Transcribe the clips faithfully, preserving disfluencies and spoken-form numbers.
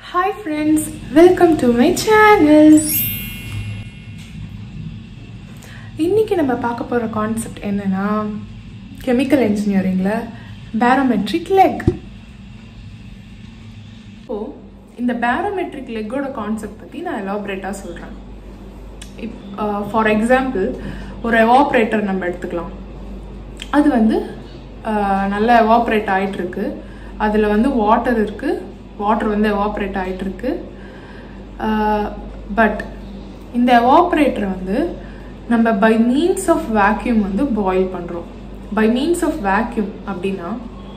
Hi friends, welcome to my channel. இன்னைக்கு நம்ம பார்க்க போற கான்செப்ட் என்னன்னா கெமிக்கல் இன்ஜினியரிங்ல பேரோமெட்ரிக் லெக். இப்போ இந்த பேரோமெட்ரிக் லெக்கோட கான்செப்ட் பத்தி நான் எலாபரேட்டா சொல்றேன். ஃபார் எக்ஸாம்பிள் ஒரு எவாப்ரேட்டர் நம்ம எடுத்துக்கலாம். அது வந்து நல்ல எவாப்ரேட் ஆயிட்டு இருக்கு. அதுல வந்து வாட்டர் இருக்கு. வாட்டர் வந்து எவாப்ரேட் ஆகிட்டு இருக்கு. பட் இந்த எவாப்ரேட்டரை வந்து நம்ம பை மீன்ஸ் ஆஃப் வேக்யூம் வந்து பாயில் பண்ணுறோம். பை மீன்ஸ் ஆஃப் வேக்யூம் அப்படின்னா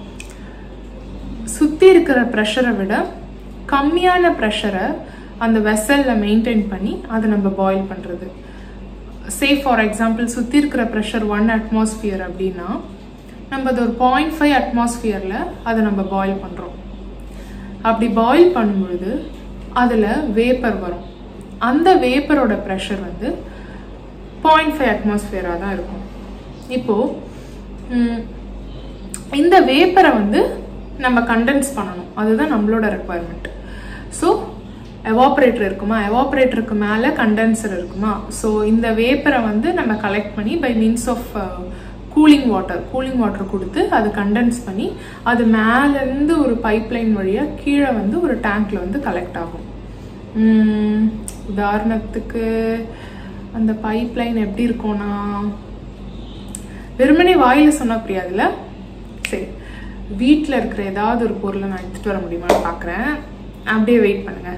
சுற்றி இருக்கிற ப்ரெஷரை விட கம்மியான ப்ரெஷரை அந்த வெசலில் மெயின்டைன் பண்ணி அதை நம்ம பாயில் பண்ணுறது. சே ஃபார் எக்ஸாம்பிள் சுற்றி இருக்கிற ப்ரெஷர் ஒன் அட்மாஸ்பியர் அப்படின்னா நம்ம அது ஒரு பாயிண்ட் ஃபைவ் அட்மாஸ்பியரில் அதை நம்ம பாயில் பண்ணுறோம். அப்படி பாயில் பண்ணும்பொழுது அதில் வேப்பர் வரும். அந்த வேப்பரோட ப்ரெஷர் வந்து பாயிண்ட் ஃபைவ் அட்மாஸ்பியராக தான் இருக்கும். இப்போது இந்த வேப்பரை வந்து நம்ம கண்டென்ஸ் பண்ணணும். அதுதான் நம்மளோட ரெக்குவயர்மெண்ட். ஸோ எவாப்ரேட்டர் இருக்குமா, எவாப்ரேட்டருக்கு மேலே கண்டென்சர் இருக்குமா. ஸோ இந்த வேப்பரை வந்து நம்ம கலெக்ட் பண்ணி by means of cooling water cooling water கொடுத்து அது கண்டென்ஸ் பண்ணி அது மேலேருந்து ஒரு பைப்லைன் வழியாக கீழே வந்து ஒரு டேங்க்ல வந்து கலெக்ட் ஆகும். உதாரணத்துக்கு அந்த பைப்லைன் எப்படி இருக்கும்னா, வெறுமனே வாயில சொன்னா புரியாதுல்ல. சரி, வீட்டில் இருக்கிற ஏதாவது ஒரு பொருளை நான் எடுத்துட்டு வர முடியுமான்னு பார்க்குறேன். அப்படியே வெயிட் பண்ணுங்க.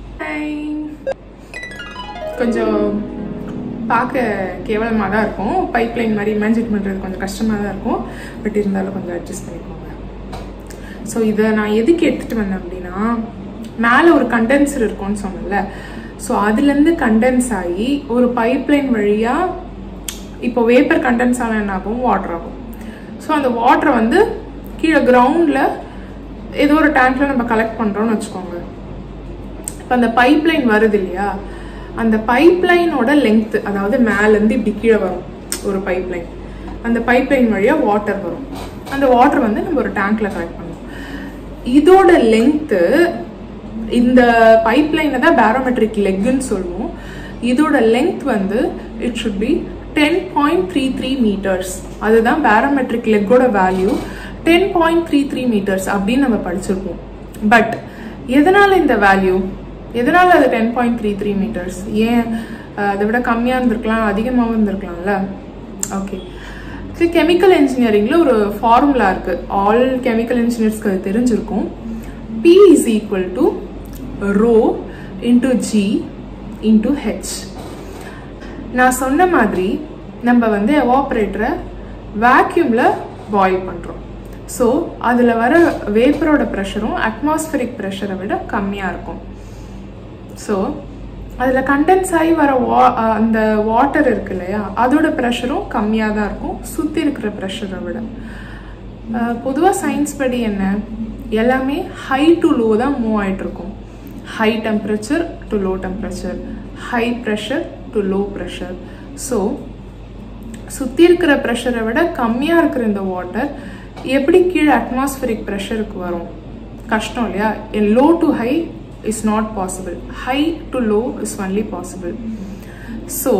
கொஞ்சம் பார்க்க கேவலமாக தான் இருக்கும். பைப்லைன் மாதிரி இமேஜின் பண்ணுறது கொஞ்சம் கஷ்டமாக தான் இருக்கும். பட் இருந்தாலும் கொஞ்சம் அட்ஜஸ்ட் பண்ணிக்கோங்க. ஸோ இதை நான் எதுக்கு எடுத்துகிட்டு வந்தேன் அப்படின்னா, மேலே ஒரு கண்டென்சர் இருக்கும்னு சொன்னேன்ல. ஸோ அதுலேருந்து கண்டென்ஸ் ஆகி ஒரு பைப்லைன் வழியாக இப்போ வேப்பர் கண்டென்ஸ் ஆனால் என்ன ஆகும், வாட்டர் ஆகும். ஸோ அந்த வாட்டரை வந்து கீழே கிரவுண்டில் ஏதோ ஒரு டேங்க்ல நம்ம கலெக்ட் பண்ணுறோம்னு வச்சுக்கோங்க. இப்போ அந்த பைப்லைன் வருது இல்லையா, அந்த பைப்லைனோட லெங்க், அதாவது மேலேருந்து இப்படி கீழே வரும் ஒரு பைப்லைன். அந்த பைப்லைன் வழியாக வாட்டர் வரும். அந்த வாட்டர் வந்து நம்ம ஒரு டேங்க்ல கலெக்ட் பண்ணுவோம். இதோட லெங்க்த்து, இந்த பைப்லைனை தான் பேரோமெட்ரிக் லெக்குன்னு சொல்லுவோம். இதோட லெங்க் வந்து it should be ten point three three metres. அதுதான் பேரோமெட்ரிக் லெக்கோட value. Ten point three three metres அப்படின்னு நம்ம படிச்சிருப்போம். பட் எதனால இந்த வேல்யூ, எதனால அது ten point three three metres? ஏன் அதை விட கம்மியாக இருந்திருக்கலாம், அதிகமாகவும் இருந்திருக்கலாம்ல. ஓகே, ஸோ கெமிக்கல் இன்ஜினியரிங்ல ஒரு ஃபார்முலா இருக்கு. ஆல் கெமிக்கல் இன்ஜினியர்ஸ்க்கு அது தெரிஞ்சிருக்கும். P is equal to rho into G into H. நான் சொன்ன மாதிரி நம்ம வந்து எவாப்ரேட்டரை வேக்யூம்ல பாயில் பண்றோம். ஸோ அதில் வர வேப்பரோட ப்ரெஷரும் அட்மாஸ்பரிக் ப்ரெஷரை விட கம்மியாக இருக்கும். ஸோ அதில் கண்டென்ஸ் ஆகி வர வா அந்த வாட்டர் இருக்கு இல்லையா, அதோட ப்ரெஷரும் கம்மியாக தான் இருக்கும் சுற்றி இருக்கிற ப்ரெஷரை விட. பொதுவாக சயின்ஸ் படி என்ன, எல்லாமே ஹை டு லோ தான் மூவ் ஆகிட்டு இருக்கும். High temperature to low temperature, high pressure to low pressure. So சுற்றி இருக்கிற ப்ரெஷரை விட கம்மியாக இருக்கிற இந்த வாட்டர் எப்படி கீழே அட்மாஸ்பரிக் ப்ரெஷருக்கு வரும்? கஷ்டம் இல்லையா. Low to high is not possible. High to low is only possible. So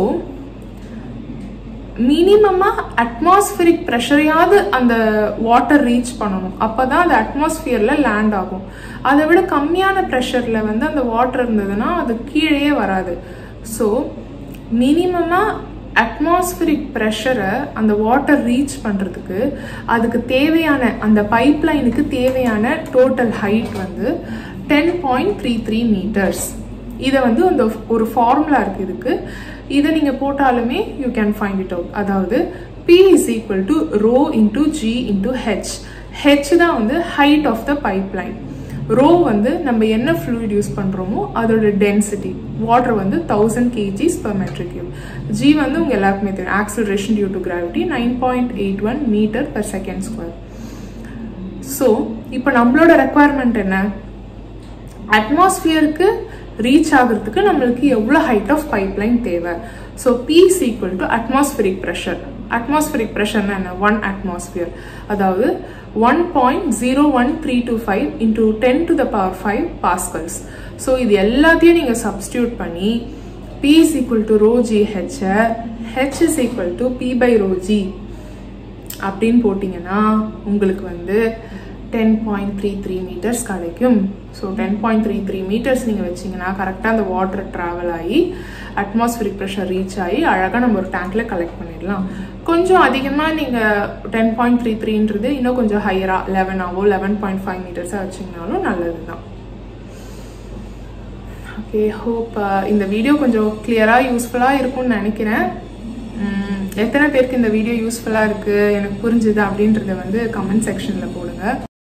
minimum atmospheric pressure யாவது அந்த வாட்டர் ரீச் பண்ணணும். அப்பதான் அந்த அட்மாஸ்பியர்ல லேண்ட் ஆகும். அதை விட கம்மியான ப்ரெஷர்ல வந்து அந்த வாட்டர் இருந்ததுன்னா அது கீழே வராது. ஸோ மினிமமா அட்மாஸ்பியரிக் ப்ரெஷரை அந்த வாட்டர் ரீச் பண்றதுக்கு அதுக்கு தேவையான அந்த பைப்லைனுக்கு தேவையான டோட்டல் ஹைட் வந்து ten point three three metres. இதை வந்து அந்த ஒரு ஃபார்முலா இருக்கு இதுக்கு. இதை நீங்க போட்டாலுமே you can find it out. அதாவது P is equal to rho into G into H. H தான் வந்து height of the pipeline. Rho வந்து நம்ம என்ன ஃப்ளூயிட் யூஸ் பண்றோமோ அதோட டென்சிட்டி. வாட்டர் வந்து thousand KGs per metric cube. G வந்து உங்க எல்லாருக்குமே தெரியும், acceleration due to gravity, nine point eight one metre per second square. So இப்போ நம்மளோட ரெக்குவயர்மெண்ட் என்ன, அட்மாஸ்பியருக்கு ரீச் ஆகிறதுக்கு நம்மளுக்கு எவ்வளோ ஹைட் ஆஃப் பைப்லைன் தேவை. So P is equal to atmospheric pressure. Atmospheric ப்ரெஷர்னா என்ன, ஒன் அட்மாஸ்பியர், அதாவது one point zero one three two five into ten to the power five pascals. So இது எல்லாத்தையும் நீங்கள் சப்ஸ்டியூட் பண்ணி P is equal to rho G H, H is equal to P by rho G அப்படின்னு போட்டிங்கன்னா உங்களுக்கு வந்து ten point three three metres கிடைக்கும். So ten point three three metres நீங்கள் வச்சிங்கன்னா கரெக்டாக அந்த வாட்டர் ட்ராவல் ஆகி அட்மாஸ்பியரிக் ப்ரெஷர் ரீச் ஆகி அழகாக நம்ம ஒரு டேங்க்கில் கலெக்ட் பண்ணிடலாம். கொஞ்சம் அதிகமாக நீங்கள் டென் பாயிண்ட் த்ரீ த்ரீன்றது இன்னும் கொஞ்சம் ஹையராக லெவன் ஆவோ லெவன் பாயிண்ட் ஃபைவ் மீட்டர்ஸாக வச்சிங்கனாலும் நல்லது தான். ஓகே, ஹோப் இந்த வீடியோ கொஞ்சம் கிளியராக யூஸ்ஃபுல்லாக இருக்கும்னு நினைக்கிறேன். எத்தனை பேருக்கு இந்த வீடியோ யூஸ்ஃபுல்லாக இருக்குது, எனக்கு புரிஞ்சுது அப்படின்றத வந்து கமெண்ட் செக்ஷனில் போடுங்க.